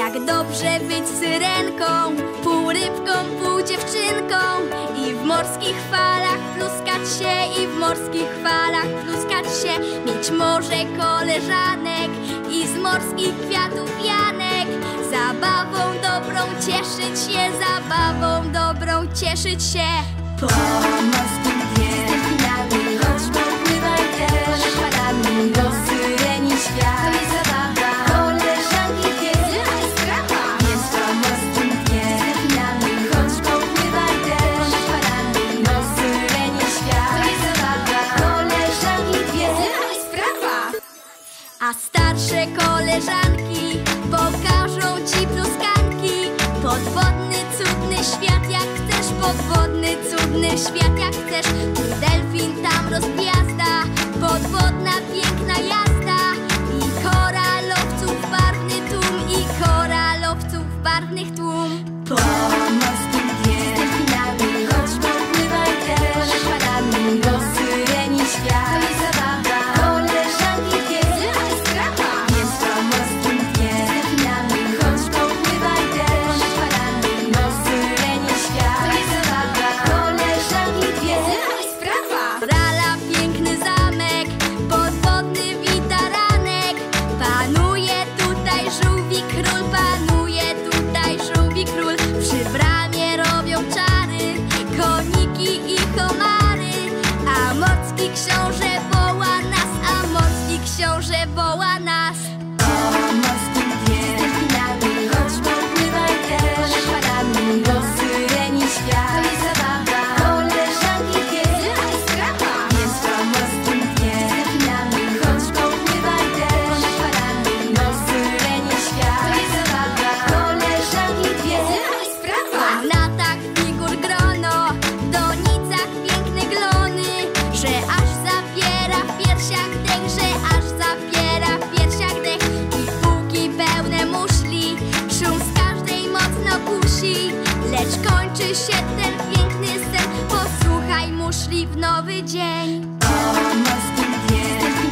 Jak dobrze być syrenką, pół rybką, pół dziewczynką. I w morskich falach pluskać się, i w morskich falach pluskać się. Mieć morze koleżanek i z morskich kwiatów wianek. Zabawą dobrą cieszyć się, zabawą dobrą cieszyć się. Po morskim dnie delfinami, chodź popływaj też falami. Do syreni świat, to jest zabawa, koleżanki wiedzą, a jest sprawa. Więc po morskim dnie delfinami, chodź popływaj też falami. Do syreni świat, to jest zabawa, koleżanki wiedzą, a jest sprawa. A starsze koleżanki pokażą ci pluskanki. Podwodny, cudny świat jak chcesz, podwodny, cudny świat jak chcesz. Tu delfin, tam rozgwiazda, podwodna, piękna jazda. I koralowców barwny tłum, i koralowców barwnych tłum. Po morskim dnie delfinami, chodź popływaj też falami. Do syreni świat, to jest zabawa, koleżanki wiedzą, a jest sprawa. Więc po morskim dnie delfinami, chodź popływaj też falami. Do syreni świat, to jest zabawa, koleżanki wiedzą, a jest sprawa. Rala, piękny zamek, podwodny witaranek. Panuje tutaj żółwi król, panuje tutaj żółwi król. Przy bramie robią czary koniki i komary. A morski książę woła nas, a morski książę woła nas. Po morskim dnie delfinami, chodź popływaj też falami. Do syreni świat, to jest zabawa, koleżanki wiedzą, a jest sprawa. Więc po morskim dnie delfinami, chodź popływaj też falami. Do syreni świat, to jest zabawa, koleżanki wiedzą, a jest sprawa. W latach figur grono, w donicach piękne glony. Że aż zapiera w piersiach dech, że aż zapiera w piersiach dech. I półki pełne muszli, szum z każdej mocno kusi. Lecz kończy się ten piękny sen, posłuchaj muszli w nowy dzień. Po morskim dnie